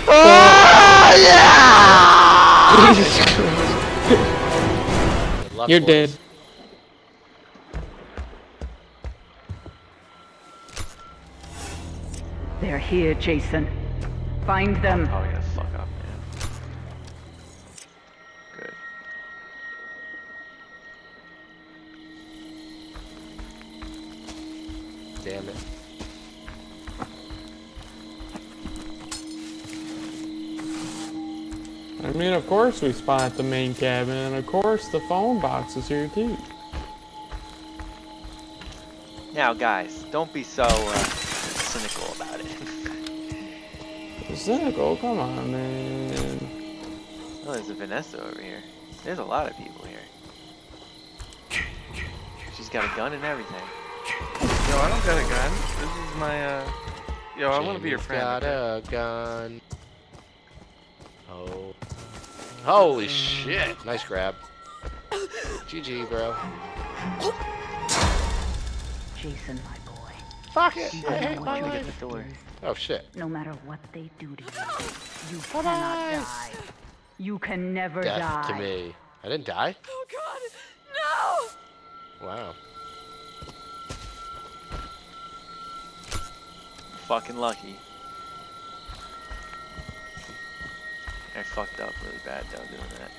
Oh, yeah! Jesus Christ. You're dead. They're here, Jason. Find them. Oh, yeah, fuck up, man. Good. Damn it. I mean, of course we spawn at the main cabin, and of course the phone box is here too. Now, guys, don't be so cynical about it. Cynical? Come on, man. Oh, there's a Vanessa over here. There's a lot of people here. She's got a gun and everything. Yo, I don't got a gun. This is my, Yo, I want to be your friend. Got a gun. Oh. Holy shit. Nice grab. GG, bro. Jason, my boy. Fuck it. You I know hate what my you life. get the door. Oh shit. No matter what they do to you, you cannot die. You can never die. Death to me. I didn't die? Oh God, no! Wow. Fucking lucky. I fucked up really bad though doing that.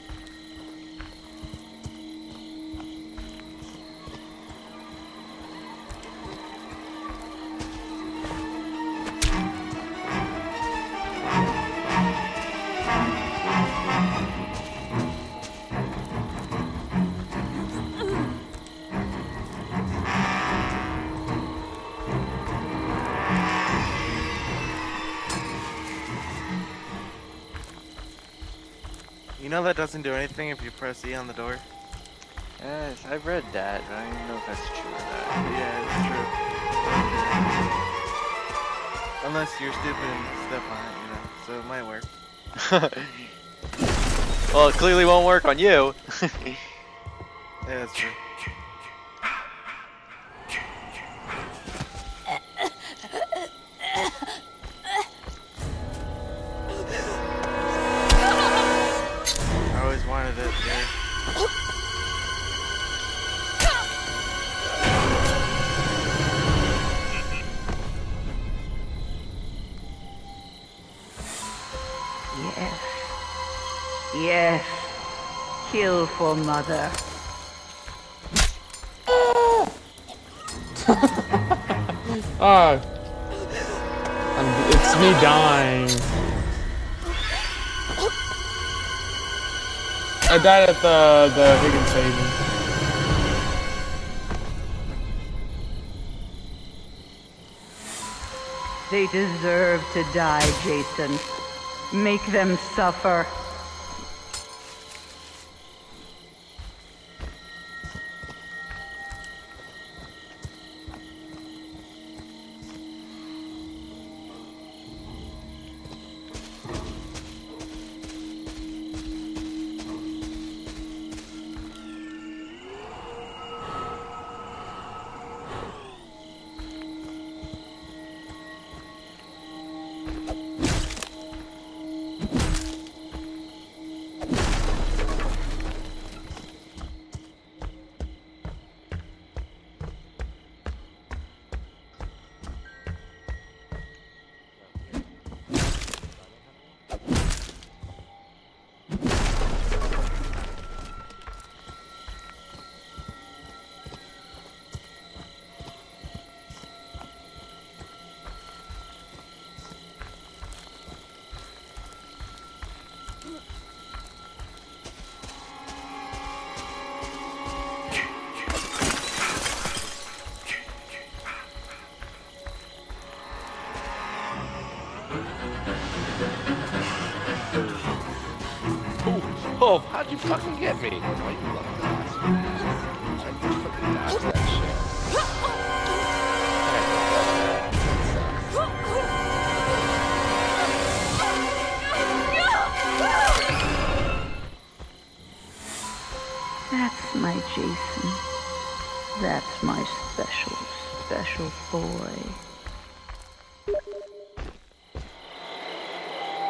You know that doesn't do anything if you press E on the door? Yes, I've read that, but I don't even know if that's true or not. Yeah, it's true. Unless you're stupid and step on it, you know, so it might work. Well, it clearly won't work on you. Yeah, that's true. I always wanted it, yeah. Yes. Yes. Kill for mother. It's me dying. I died at the Higgins Haven. They deserve to die, Jason. Make them suffer. Oh, how'd you fucking get me? Oh, you lucky bastard. I fucking dodged that shit. That's my Jason. That's my special, special boy.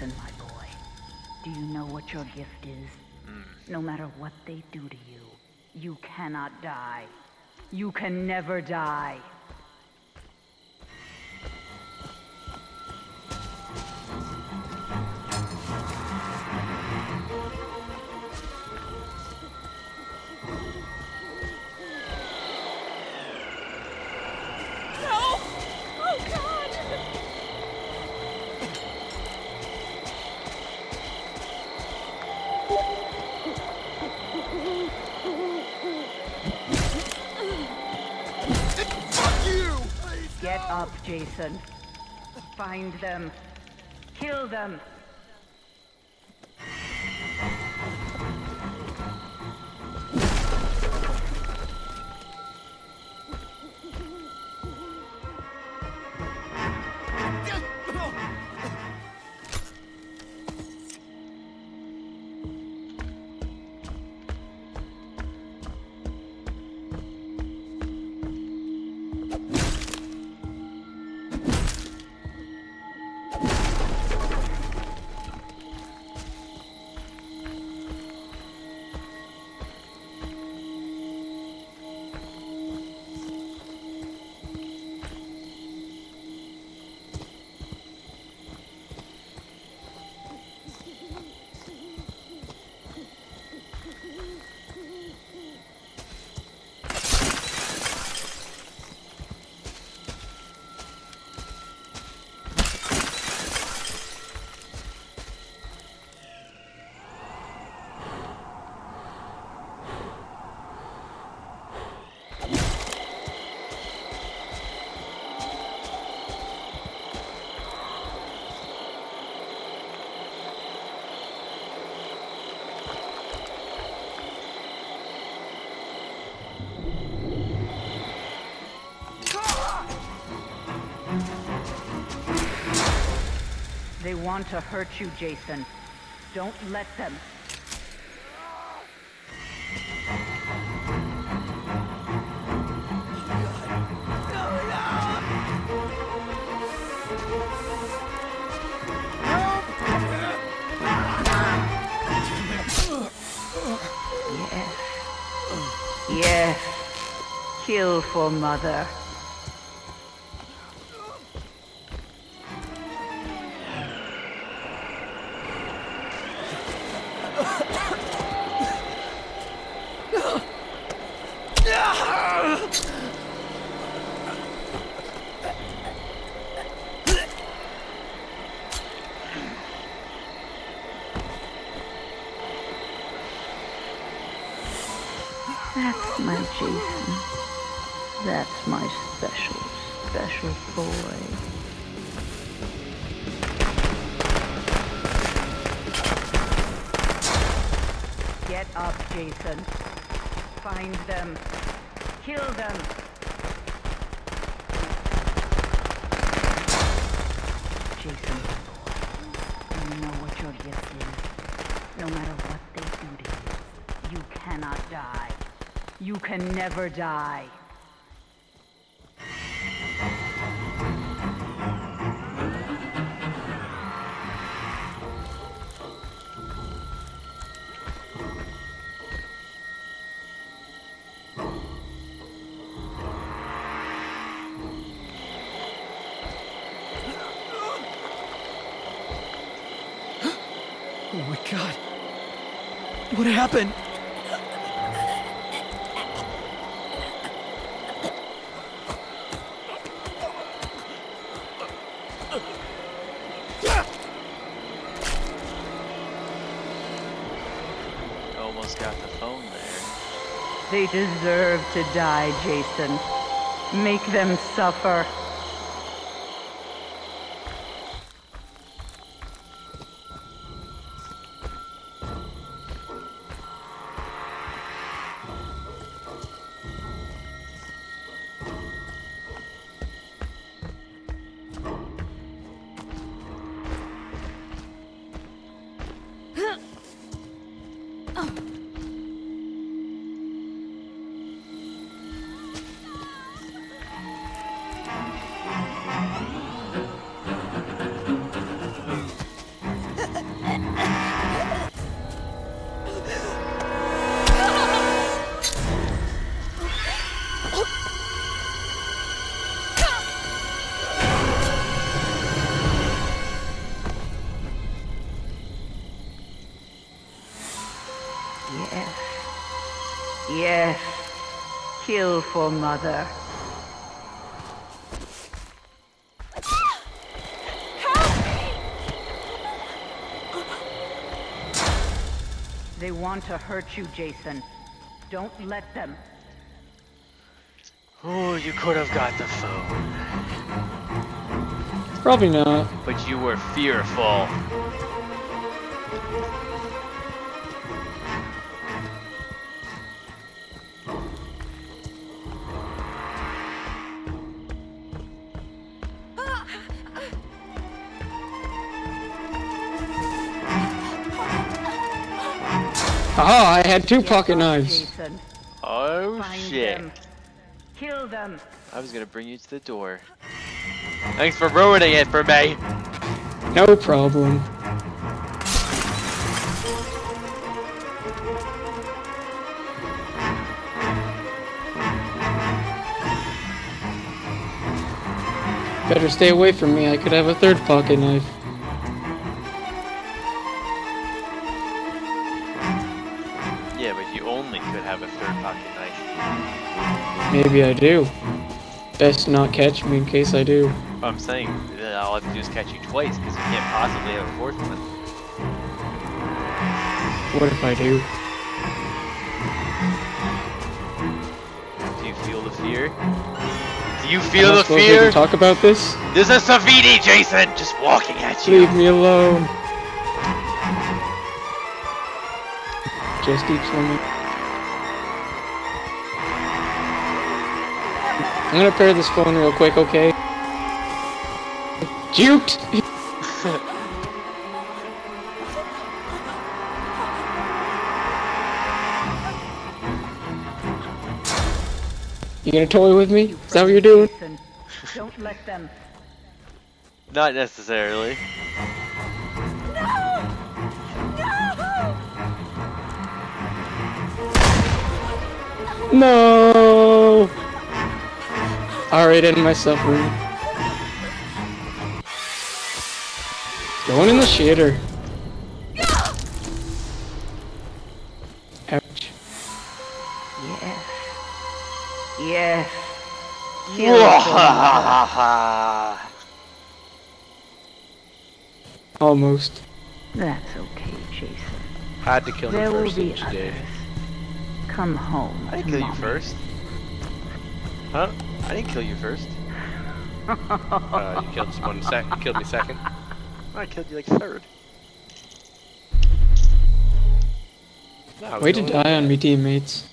Jason, my boy. Do you know what your gift is? No matter what they do to you, you cannot die. You can never die. No! Oh, God! Get up, Jason. Find them. Kill them. They want to hurt you, Jason. Don't let them. Yes. Yes. Kill for Mother. That's my Jason. That's my special, special boy. Get up, Jason. Find them. Kill them. Jason, you know what your gift is. No matter what they do to you, you cannot die. You can never die. Oh my God. What happened? Almost got the phone there. They deserve to die, Jason. Make them suffer. Kill for mother. They want to hurt you, Jason. Don't let them. Oh, you could have got the phone. Probably not. But you were fearful. Ah, I had 2 pocket knives. Jason. Oh Find shit. them. Kill them. I was gonna bring you to the door. Thanks for ruining it for me. No problem. Better stay away from me, I could have a 3rd pocket knife. Yeah, but you only could have a 3rd pocket knife. Maybe I do. Best not catch me in case I do. I'm saying that all I have to do is catch you twice, because you can't possibly have a 4th one. What if I do? Do you feel the fear? Do you Am feel I the supposed fear? to talk about this? This is Savini, Jason! Just walking at you! Leave me alone. Just eat swimming. I'm gonna pair this phone real quick, okay? Juked! You gonna toy with me? Is that what you're doing? Jason. Don't let them. Not necessarily. No! Alright, end my suffering. Going in the shitter. Ouch. Yes. Yes. Kill for mother. Almost. That's okay, Jason. Had to kill me There will first, be didn't you, Dave? others. Come home. I didn't kill you first. Huh? I didn't kill you first. You killed someone you killed me second. I killed you like 3rd. No, I was Way to the only die one on dead. me, teammates.